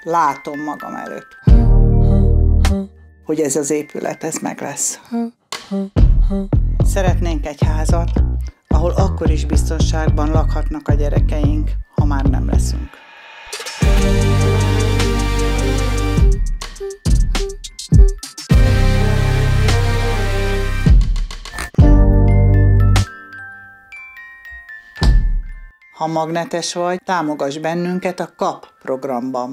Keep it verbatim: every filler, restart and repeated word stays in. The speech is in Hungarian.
látom magam előtt, hogy ez az épület, ez meg lesz. Szeretnénk egy házat, ahol akkor is biztonságban lakhatnak a gyerekeink, ha már nem leszünk. Ha magnetes vagy, támogass bennünket a kap programban.